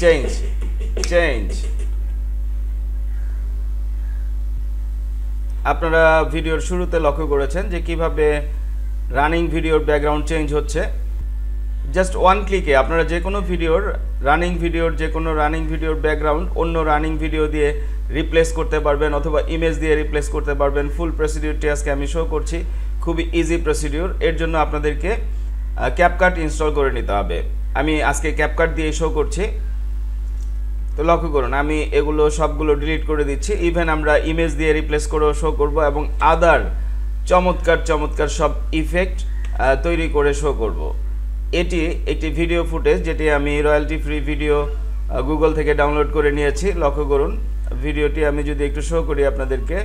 Change. আপনারা ভিডিওর শুরুতে লক্ষ্য করেছেন যে কিভাবে রানিং ভিডিওর ব্যাকগ্রাউন্ড চেঞ্জ হচ্ছে। জাস্ট ওয়ান ক্লিকে আপনারা যে কোনো রানিং ভিডিওর ব্যাকগ্রাউন্ড অন্য রানিং ভিডিও দিয়ে রিপ্লেস করতে পারবেন অথবা ইমেজ দিয়ে রিপ্লেস করতে পারবেন। ফুল প্রসিডিউরটি আজকে আমি শো করছি, খুবই ইজি প্রসিডিউর। এর জন্য আপনাদেরকে ক্যাপকাট ইনস্টল করে নিতে হবে। আমি আজকে ক্যাপকাট দিয়ে শো করছি। তো লক্ষ্য করুন আমি এগুলো সবগুলো ডিলিট করে দিচ্ছি। ইভেন আমরা ইমেজ দিয়ে রিপ্লেস করেও শো করব এবং আদার চমৎকার সব ইফেক্ট তৈরি করে শো করব। এটি একটি ভিডিও ফুটেজ যেটি আমি রয়্যালটি ফ্রি ভিডিও গুগল থেকে ডাউনলোড করে নিয়েছি। লক্ষ্য করুন ভিডিওটি আমি যদি একটু শো করি আপনাদেরকে,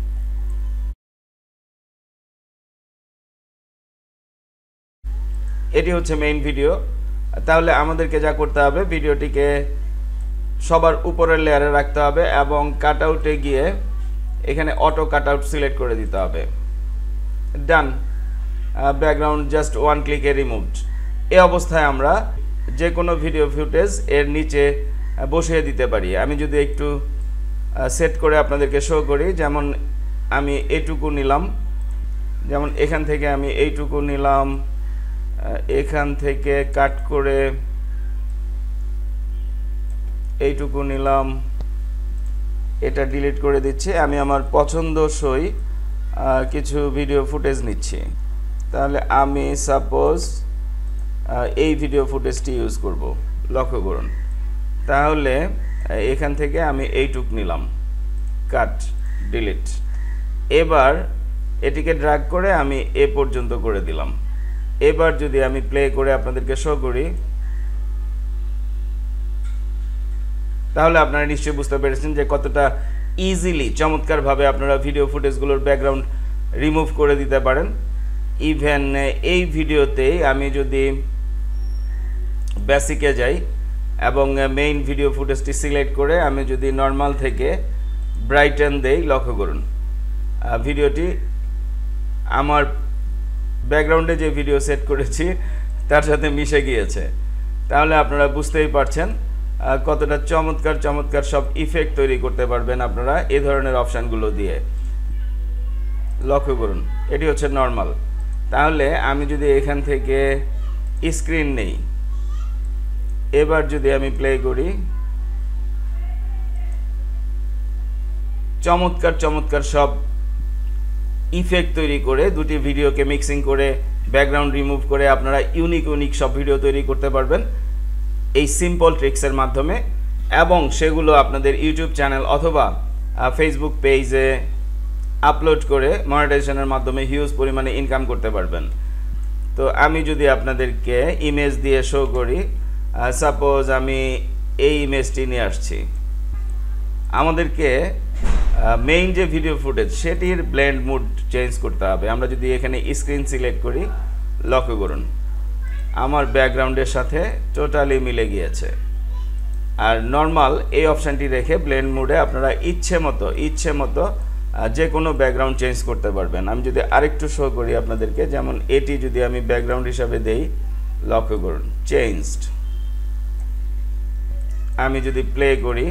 এটি হচ্ছে মেইন ভিডিও। তাহলে আমাদেরকে যা করতে হবে ভিডিওটিকে সবার উপরের লেয়ারে রাখতে হবে এবং কাটআউটে গিয়ে এখানে অটো কাটআউট সিলেক্ট করে দিতে হবে। ডান। ব্যাকগ্রাউন্ড জাস্ট ওয়ান ক্লিকে রিমুভড। এই অবস্থায় আমরা যে কোনো ভিডিও ফুটেজ এর নিচে বসিয়ে দিতে পারি। আমি যদি একটু সেট করে আপনাদেরকে শো করি, যেমন আমি এইটুকু নিলাম, যেমন এখান থেকে আমি এইটুকু নিলাম, এখান থেকে কাট করে এইটুকু নিলাম, এটা ডিলিট করে দিচ্ছি। আমি আমার পছন্দসই কিছু ভিডিও ফুটেজ নিচ্ছি। তাহলে আমি সাপোজ এই ভিডিও ফুটেজটি ইউজ করব। লক্ষ্য করুন তাহলে এখান থেকে আমি এইটুক নিলাম, কাট, ডিলিট। এবার এটিকে ড্র্যাগ করে আমি এ পর্যন্ত করে দিলাম। এবার যদি আমি প্লে করে আপনাদেরকে শো করি তাহলে আপনারা নিশ্চয়ই বুঝতে পেরেছেন যে কতটা ইজিলি চমৎকারভাবে আপনারা ভিডিও ফুটেজগুলোর ব্যাকগ্রাউন্ড রিমুভ করে দিতে পারেন। ইভেন এই ভিডিওতেই আমি যদি বেসিকে যাই এবং মেইন ভিডিও ফুটেজটি সিলেক্ট করে আমি যদি নর্মাল থেকে ব্রাইটেন দেই, লক্ষ্য করুন ভিডিওটি আমার ব্যাকগ্রাউন্ডে যে ভিডিও সেট করেছি তার সাথে মিশে গিয়েছে। তাহলে আপনারা বুঝতেই পারছেন কতটা চমৎকার সব ইফেক্ট তৈরি করতে পারবেন আপনারা এই ধরনের অপশানগুলো দিয়ে। লক্ষ্য করুন এটি হচ্ছে নর্মাল। তাহলে আমি যদি এখান থেকে স্ক্রিন নেই, এবার যদি আমি প্লে করি, চমৎকার সব ইফেক্ট তৈরি করে দুটি ভিডিওকে মিক্সিং করে ব্যাকগ্রাউন্ড রিমুভ করে আপনারা ইউনিক সব ভিডিও তৈরি করতে পারবেন এই সিম্পল ট্রিক্সের মাধ্যমে, এবং সেগুলো আপনাদের ইউটিউব চ্যানেল অথবা ফেসবুক পেজে আপলোড করে মনিটাইজেশনের মাধ্যমে হিউজ পরিমাণে ইনকাম করতে পারবেন। তো আমি যদি আপনাদেরকে ইমেজ দিয়ে শো করি, সাপোজ আমি এই ইমেজটি নিয়ে আসছি, আমাদেরকে মেইন যে ভিডিও ফুটেজ সেটির ব্লেন্ড মুড চেঞ্জ করতে হবে। আমরা যদি এখানে স্ক্রিন সিলেক্ট করি, লক্ষ্য করুন আমার ব্যাকগ্রাউন্ডের সাথে টোটালি মিলে গিয়েছে। আর নর্মাল এই অপশানটি রেখে ব্লেন্ড মুডে আপনারা ইচ্ছে মতো যে কোনো ব্যাকগ্রাউন্ড চেঞ্জ করতে পারবেন। আমি যদি আরেকটু শো করি আপনাদেরকে, যেমন এটি যদি আমি ব্যাকগ্রাউন্ড হিসাবে দেই, লক্ষ্য করুন চেঞ্জড। আমি যদি প্লে করি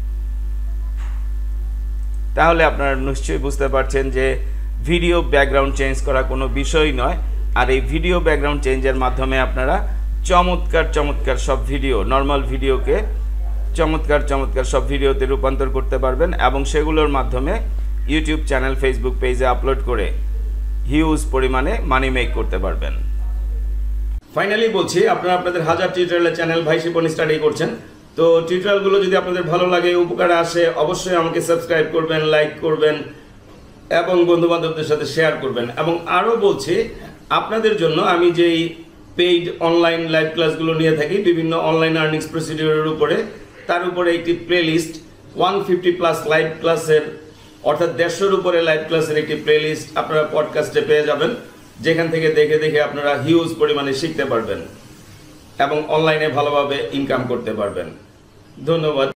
তাহলে আপনারা নিশ্চয়ই বুঝতে পারছেন যে ভিডিও ব্যাকগ্রাউন্ড চেঞ্জ করা কোনো বিষয় নয়। আর এই ভিডিও ব্যাকগ্রাউন্ড চেঞ্জের মাধ্যমে আপনারা চমৎকার সব ভিডিও, নর্মাল ভিডিওকে চমৎকার সব ভিডিওতে রূপান্তর করতে পারবেন এবং সেগুলোর মাধ্যমে ইউটিউব চ্যানেল, ফেসবুক পেজে আপলোড করে হিউজ পরিমাণে মানি মেক করতে পারবেন। ফাইনালি বলছি, আপনারা আপনাদের হাজার টিউটোরিয়ালের চ্যানেল VaiShipon স্টাডি করছেন। তো টিউটোরিয়ালগুলো যদি আপনাদের ভালো লাগে, উপকারে আসে, অবশ্যই আমাকে সাবস্ক্রাইব করবেন, লাইক করবেন এবং বন্ধুবান্ধবদের সাথে শেয়ার করবেন। এবং আরও বলছি, আপনাদের জন্য আমি যেই পেইড অনলাইন লাইভ ক্লাসগুলো নিয়ে থাকি বিভিন্ন অনলাইন আর্নিংস প্রসিডিউরের উপরে, তার উপরে একটি প্লেলিস্ট 150+ লাইভ ক্লাসের, অর্থাৎ 150-এর উপরে লাইভ ক্লাসের একটি প্লেলিস্ট আপনারা পডকাস্টে পেয়ে যাবেন, যেখান থেকে দেখে আপনারা হিউজ পরিমাণে শিখতে পারবেন এবং অনলাইনে ভালোভাবে ইনকাম করতে পারবেন। ধন্যবাদ।